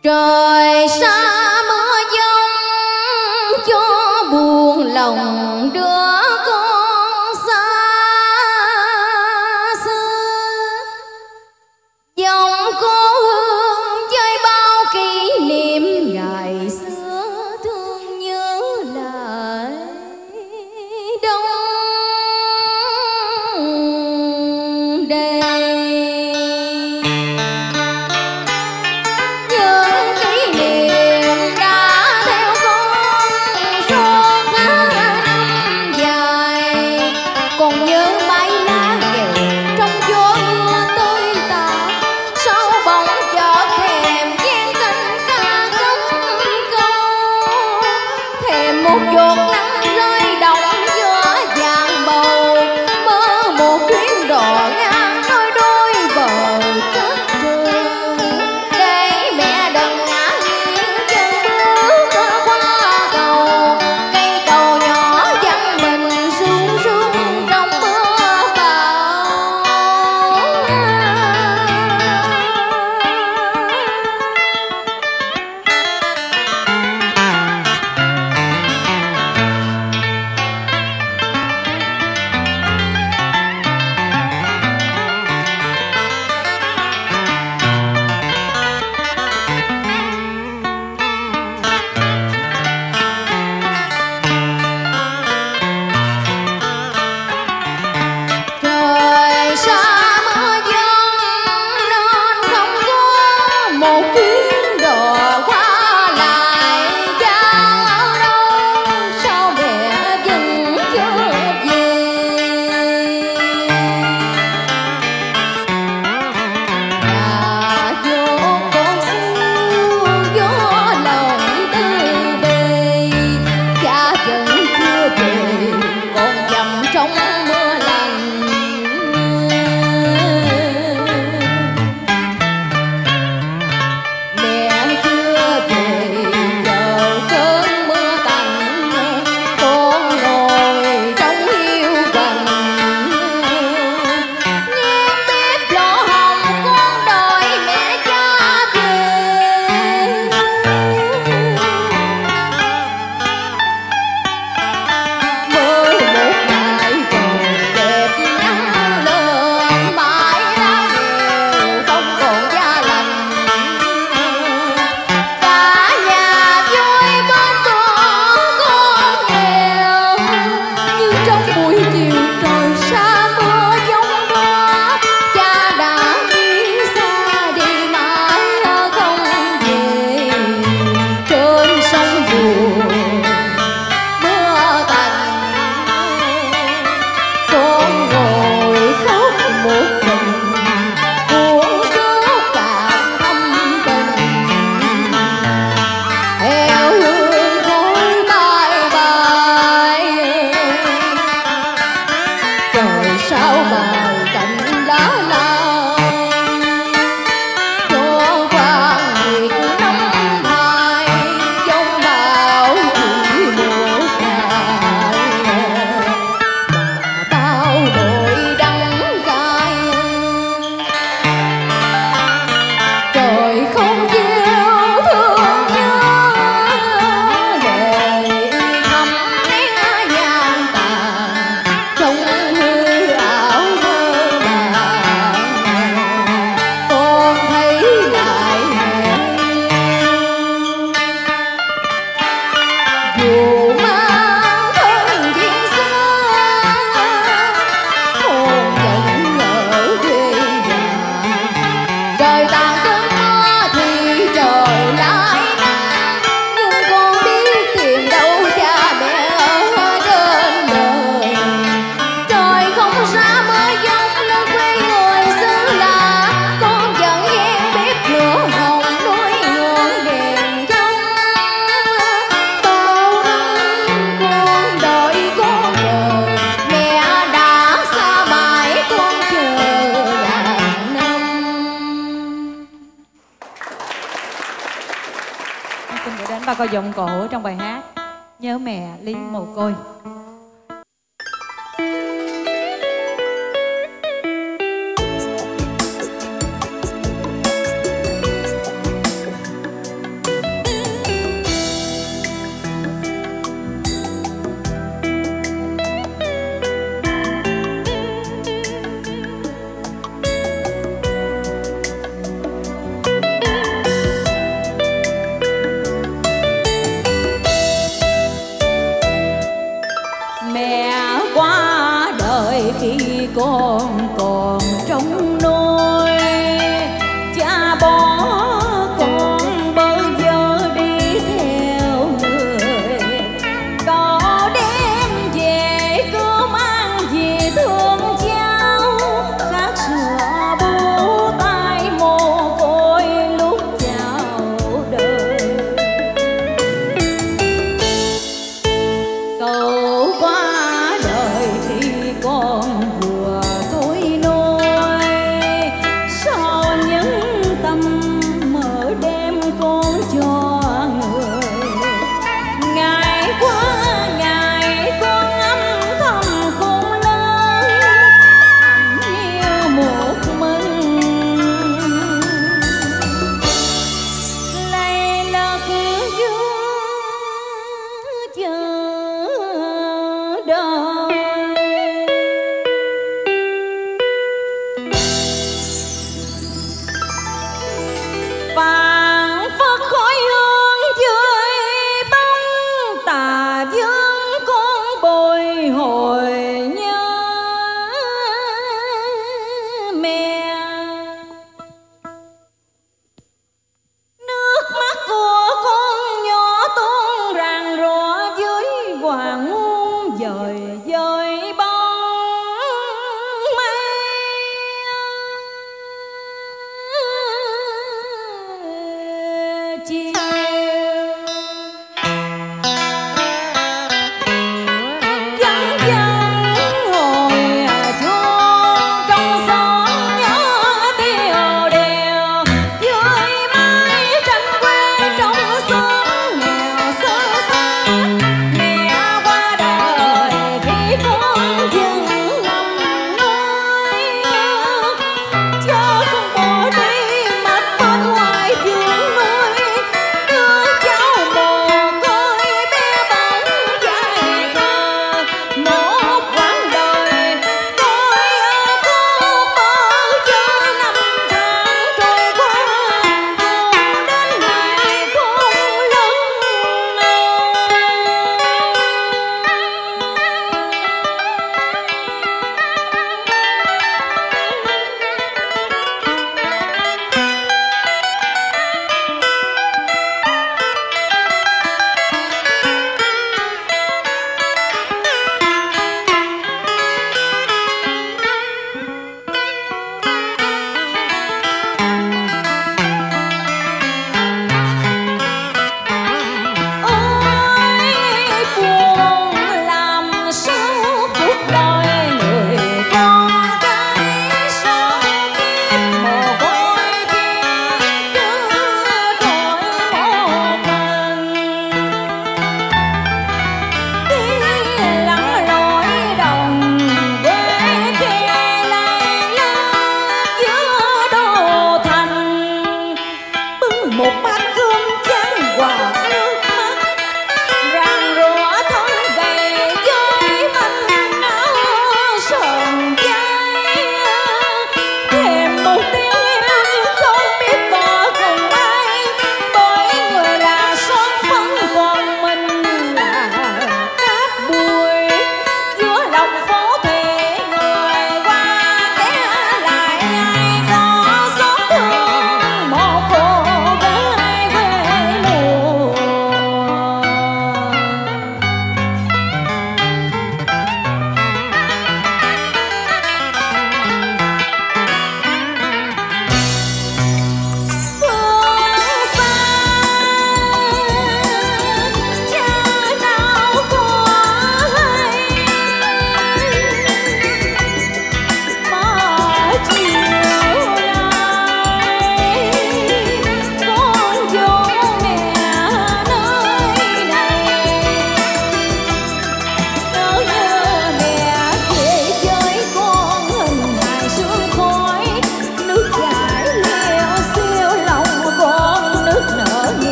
Trời xa mưa giông cho buồn lòng đứa con xa xưa, dòng cô hương với bao kỷ niệm ngày xưa thương nhớ lại đông đầy. Những kỷ niệm đã theo con suốt năm dài, còn nhớ mái lá nghèo trong gió mưa tơi tàn, sau bóng chợt thèm gian canh ca cắm câu, thèm một giọt nắng rơi động giữa vàng bầu, mơ một chuyến đò ngang đôi đôi bờ cát trời, để mẹ đừng ngã nghiêng chân bước qua cầu, cây cầu nhỏ vắng mình sương sương trong mưa bão. Trời xa mưa giông nên không có một chuyến đò qua lại, cha ở đâu sao mẹ vẫn chưa về. Nhà vô con siêu gió lòng tư bề, cha vẫn chưa về còn dầm trong mưa lạnh. Mẹ chưa về chờ cơn mưa tạnh, con ngồi trong hiu quạnh, nghiêng bếp lò hồng con đợi mẹ cha về. Mơ một ngày trời đẹp nắng lên, mãi lá nghèo không còn da lành, cả nhà vui bên con nghèo. Như trong buổi chiều trời xa mưa giông đó, cha đã đi xa đi mãi không về. Trên sông buồn mưa tạnh, con ngồi khóc một mình, buồn khóc cạn thâm tình, theo hương khói bye bye. Trời sao màu cành lá lai, cho quan nghiệt năm hai, giông bão chỉ một ngày, mà bao nỗi đắng cay. Trời không gieo thương nhớ, lệ thắm nén nhang tàn trong hư ảo mơ màng. Con thấy lại mẹ dù mang thân duyên xưa, hồn vẫn ở quê nhà. Trời tàn cơn mưa thì trời lại nắng, nhưng con biết tìm đâu cha mẹ ở trên đời. Trời không xa mưa giông nơi quê người xứ lạ, con vẫn ghen bếp lửa hồng đuôi ngọn đèn trong. Bao năm con đợi con chờ, mẹ đã xa mãi con chờ ngàn năm. Xin gửi đến ba câu giọng cổ trong bài hát Nhớ Mẹ Lý Mồ Côi. đời khi con còn trong nôi, cha bỏ con bơ vơ đi theo người. Cậu đem về cứ mang về thương cháu, khát sữa bú tay mồ côi lúc chào đời. Cậu qua đời khi con vừa tuổi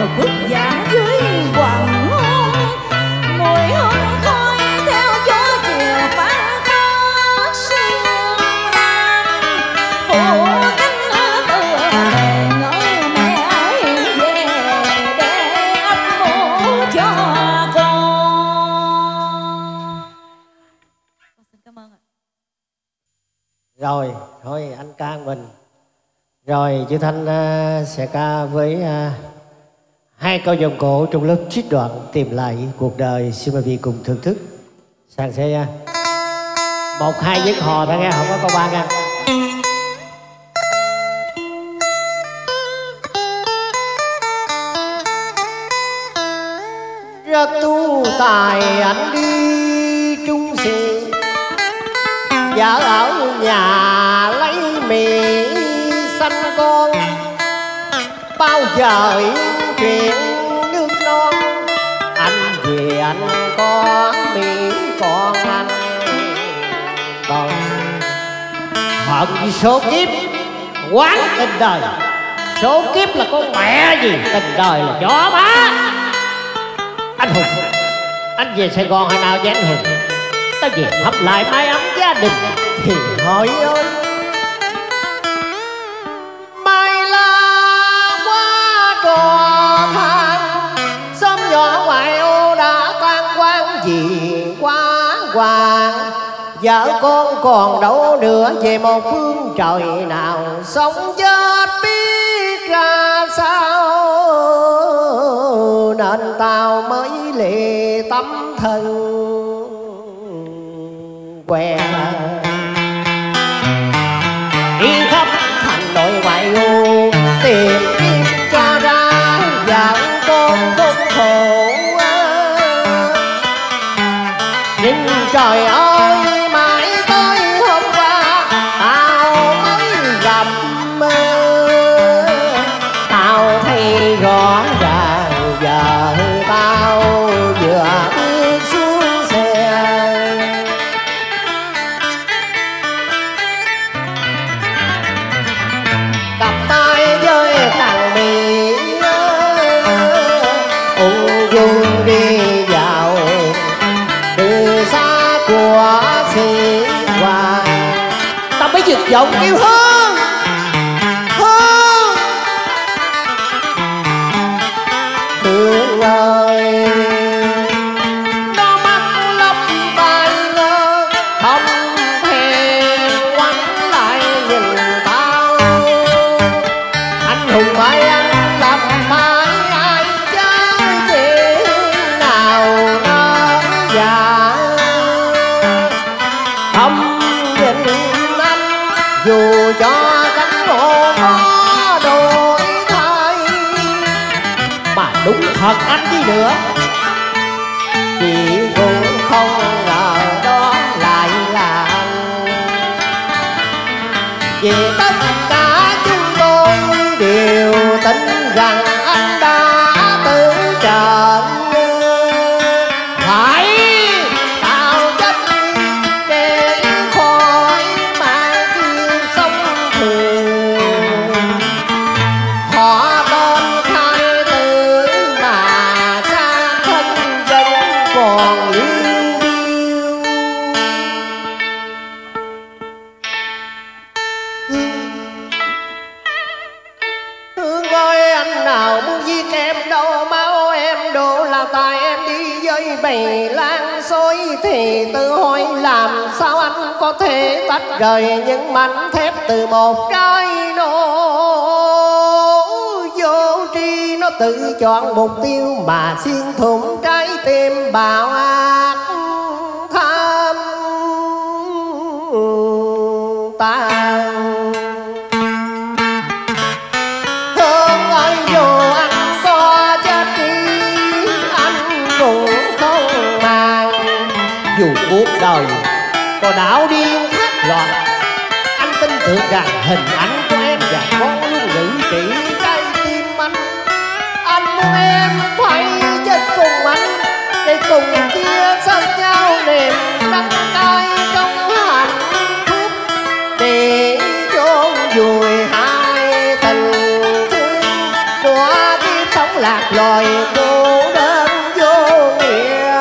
rồi bước giả dưới hoàng hôn. Mùi hương khói theo gió chiều phá khói sương lam. Phụ cánh tựa bề ngỡ mẹ hiền về để ấp ủ cho con. Xin cảm ơn ạ. Rồi, thôi anh ca mình. Rồi Chị Thanh sẽ ca với hai câu vòng cổ trong lớp trích đoạn Tìm Lại Cuộc Đời. Xin mời vị cùng thưởng thức. Sàn sẽ 1-2 giấc hò thôi nghe, không có câu ba nha. Ra tu tài anh đi trung sĩ, vợ ở nhà lấy mì xanh con. Bao giờ chuyện nước non, anh về anh có mì con anh. Còn hận vì số kiếp quán tình đời. Số kiếp là con mẹ gì, tình đời là chó má. Anh Hùng, anh về Sài Gòn hồi nào vậy anh Hùng? Ta về thắp lại mái ấm gia đình thì hỏi ơi. Mai la quá trò than, xóm nhỏ ngoại ô đã tan quang gì quá hoàng. Vợ con còn đâu nữa, về một phương trời nào sống chết biết ra sao. Nên tao mới lệ tấm thân què đi khắp thành nội ngoại ô, tìm kiếm cho ra vợ con khốn khổ. Nhưng trời ơi mãi tới hôm qua tao mới gặp mơ. Tao thấy rõ ràng giờ tao vừa bước xuống xe. Cặp tay với thằng Mỹ ung dung đi vào từ xa của sĩ hoàng. Tao mới giật giọng kêu Hương, Hương, Hương ơi. Nó mắt lấp tai ngơ, không thèm ngoảnh lại nhìn tao. Anh Hùng ơi anh làm phải ai chơi chuyện nào nó giả. Không nhìn anh dù cho cánh ngộ có đổi thay. Mà đúng thật anh đi nữa, chị cũng không ngờ đó lại là anh. Vì tất cả chúng tôi đều tin rằng anh đã tự trận. Phải tao chết đi để khỏi mang kiếp sống thường. Họ tên khai tử mà xa thân vẫn còn liêu điêu. Hương ơi anh nào muốn giết em đâu, máu em đổ là tài em đi với bầy lan xối. Thì tự hỏi làm sao anh có thể tách rời những mảnh thép từ một trái nổ vô tri. Nó tự chọn mục tiêu mà xuyên thủng trái tim bạo ác tham tàn. Hương ơi dù anh có chết đi anh cũng không màng. Dù cuộc đời có đảo điên thác loạn, anh tin tưởng rằng hình ảnh của em và con luôn ngự trị trái tim anh. Anh muốn em phải chết cùng anh để cùng chia sẻ nhau niềm đắng cay trong hạnh phúc. Để chôn vùi hai tình thương của kiếp sống lạc loài cô đơn vô nghĩa.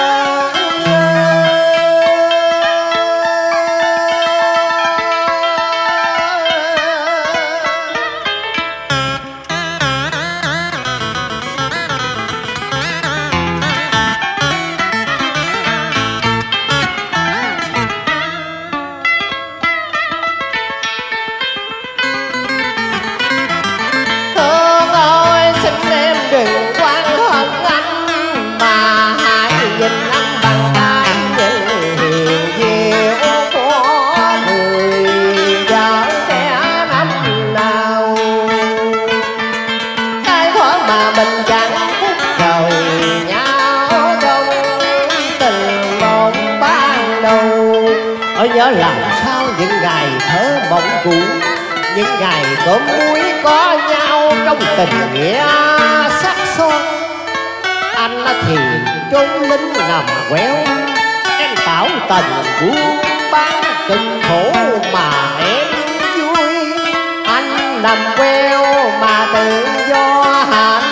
Đừng quan hận anh mà hãy nhìn anh bằng cái nhìn hiền diệu của người vợ trẻ năm nào. Cái thuở mà mình chẳng phút trời nhau trong tình một ban đầu. Ở nhớ làm sao những ngày thơ mộng cũ, những ngày cơm muối có nhau trong tình nghĩa sắc son. Anh thì trốn lính nằm quéo, em bảo tình buôn bán cực khổ mà em vui. Anh nằm queo mà tự do hạnh